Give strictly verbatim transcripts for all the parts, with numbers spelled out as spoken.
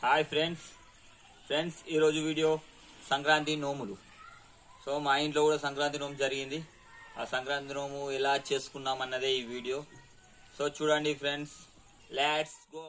Hi friends friends ఈరోజు video Sankranti నోములు. So మా ఇంట్లో కూడా సంక్రాంతి నోము జరిగింది. ఆ సంక్రాంతి నోము ఎలా చేసుకున్నాం అన్నదే ఈ వీడియో. సో చూడండి friends, let's go.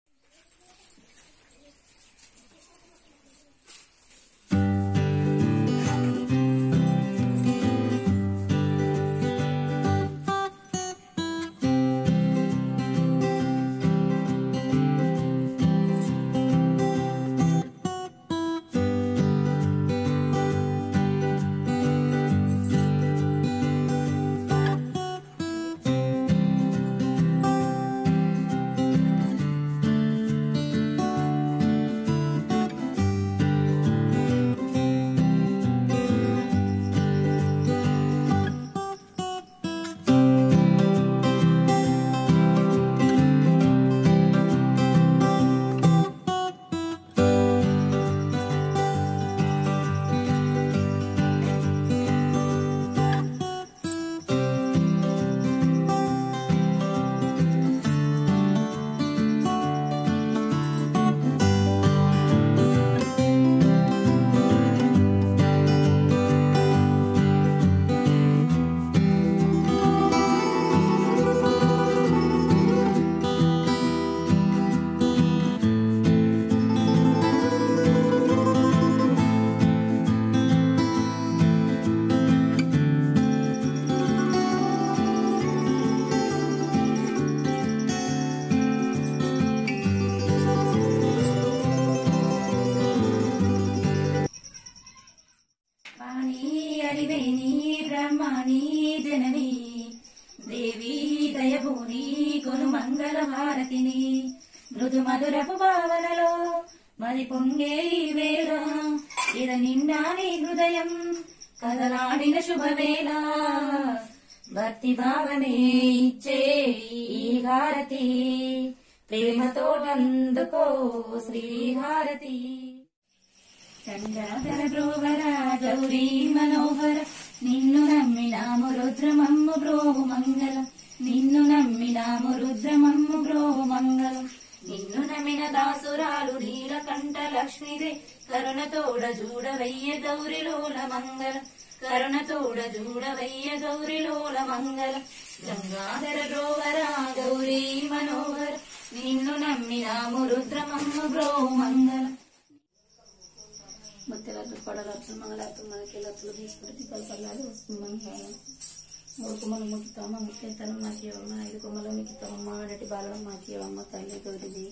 Brahmani Janani దేవి దయభూని కొను మంగళ హారతిని మృదు మధురపు భావనలో మరి పొంగే ఈ వేళ ఇద నిండా నీ హృదయం కదలాడిన శుభవేళ భక్తి భావమే ఇచ్చే ఈ హారతి ప్రేమతో అందుకో శ్రీహారతి. చంద్రాధర బ్రోవర గౌరీ మనోహర నిన్ను నమ్మినాము రుద్రమమ్ము బ్రోహు మంగళం నిన్ను నమ్మినాము రుద్రమమ్ము బ్రోహు మంగళం నిన్ను నమ్మిన దాసురాలు నీలకంఠ లక్ష్మీదే కరుణతోడ జూడవయ్య గౌరిలోల మంగళం కరుణతోడ జూడవయ్య గౌరిలోల మంగళం. గంగాధర బ్రోవర గౌరీ మనోహర నిన్ను నమ్మినాము రుద్రమమ్ము బ్రోహు మంగళం. ముత్తెలట్లు పొడలట్లు మంగళార్తులు మనకెళ్ళట్లు తీసుకుంటే తిప్పల పల్లాలు వస్తుంది. మూడు కొమ్మలు ముక్కుతామా ముక్కెత్తనం మాకు ఇవ్వమ్మ ఐదు కొమ్మలు మిక్కుతామమ్మ అన్నటి బాలడం మాకు ఇవ్వమ్మ తల్లి గౌరిది.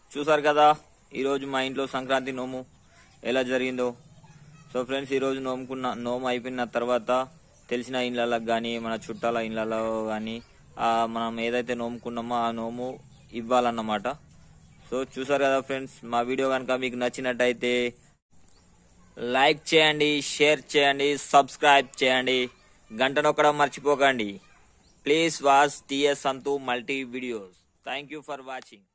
చూసారు కదా ఈరోజు మా ఇంట్లో సంక్రాంతి నోము ఎలా జరిగిందో. సో ఫ్రెండ్స్, ఈరోజు నోముకున్న నోము అయిపోయిన తర్వాత తెలిసిన ఇళ్ళకి కానీ మన చుట్టాల ఇళ్ళలో కానీ మనం ఏదైతే నోముకున్నామో ఆ నోము ఇవ్వాలన్నమాట. సో చూసారు కదా ఫ్రెండ్స్, మా వీడియో కనుక మీకు నచ్చినట్టయితే లైక్ చేయండి, షేర్ చేయండి, సబ్స్క్రైబ్ చేయండి, గంట నొక్కడం మర్చిపోకండి. Please watch TS Santu multi videos. Thank you for watching.